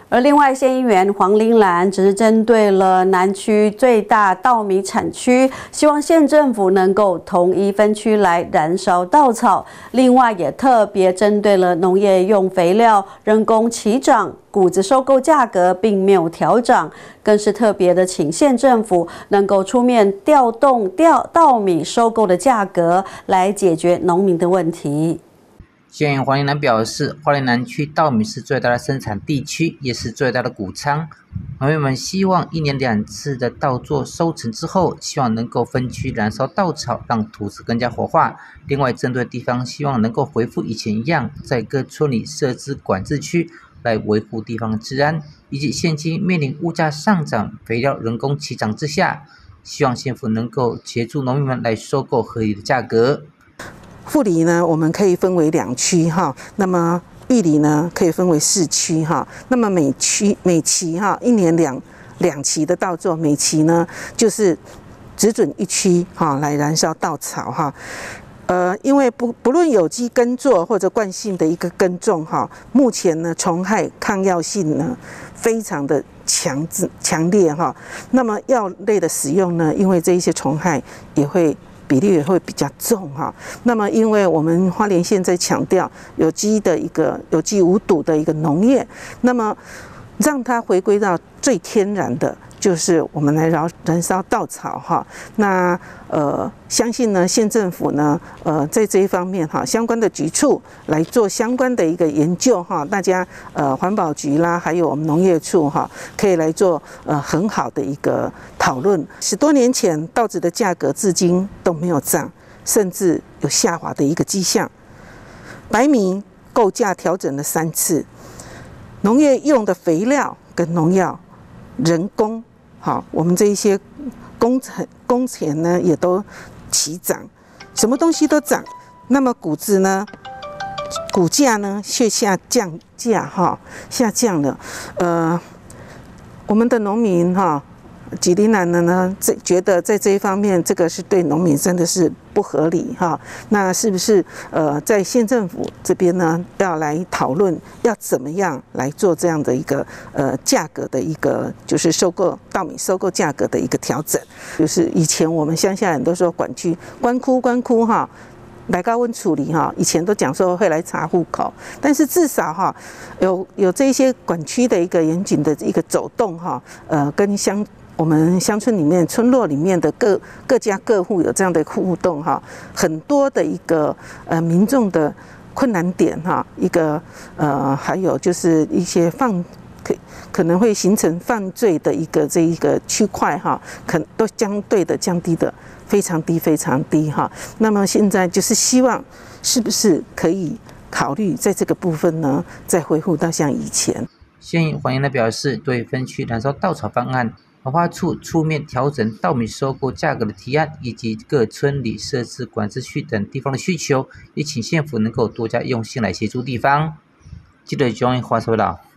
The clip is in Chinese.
而另外，县议员黄玲兰只是针对了南区最大稻米产区，希望县政府能够统一分区来燃烧稻草。另外，也特别针对了农业用肥料人工齐涨，谷子收购价格并没有调涨，更是特别的请县政府能够出面调动稻米收购的价格，来解决农民的问题。 县议员黄玲兰表示，花莲南区稻米是最大的生产地区，也是最大的谷仓。农民们希望1年2次的稻作收成之后，希望能够分区燃烧稻草，让土质更加活化。另外，针对地方，希望能够恢复以前一样，在各村里设置管制区，来维护地方治安。以及现今面临物价上涨、肥料人工齐涨之下，希望县府能够协助农民们来收购合理的价格。 富里呢，我们可以分为2区哈，那么玉里呢可以分为4区哈，那么每期哈1年两期的稻作，每期呢就是只准1区哈来燃烧稻草哈。因为不论有机耕作或者惯性的一个耕种哈，目前呢虫害抗药性呢非常的强烈哈。那么药类的使用呢，因为这一些虫害比例也会比较重哈。那么，因为我们花莲县在强调有机无毒的一个农业，那么让它回归到最天然的，就是我们来燃烧稻草哈。那相信呢，县政府呢，在这一方面哈，相关的局处来做相关的一个研究哈，大家环保局啦，还有我们农业处哈，可以来做很好的一个讨论。10多年前稻子的价格至今都没有涨，甚至有下滑的一个迹象。白米购价调整了3次，农业用的肥料跟农药、人工好，我们这一些工钱呢也都齐涨，什么东西都涨。那么谷子呢，股价呢却下降了。我们的农民哈，吉林兰呢觉得在这一方面，这个是对农民真的是不合理哈。那是不是在县政府这边呢，要来讨论要怎么样来做这样的一个价格的一个，就是稻米收购价格的一个调整？就是以前我们乡下人都说管区关窟哈。来高温处理哈，以前都讲说会来查户口，但是至少哈有这些管区的一个严谨的一个走动哈，跟我们乡村里面村落里面的各家各户有这样的互动哈，很多的一个民众的困难点哈，一个还有就是一些可能会形成犯罪的这一个区块哈，都相对的降低的非常低哈。那么现在就是希望是不是可以考虑在这个部分呢，再恢复到像以前。 县议黄玲兰表示，对分区燃烧稻草方案，文化处出面调整稻米收购价格的提案，以及各村里设置管制区等地方的需求，也请县府能够多加用心来协助地方。记者John 华收到。